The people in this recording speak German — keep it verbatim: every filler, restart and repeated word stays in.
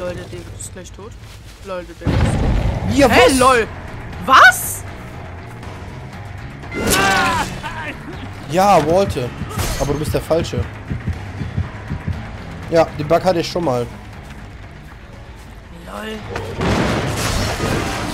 Lol, der David ist gleich tot. Lol, der David ist tot. Ja, was? Hey, lol. Was? Ja, Walter. Aber du bist der Falsche. Ja, den Bug hatte ich schon mal. Lol.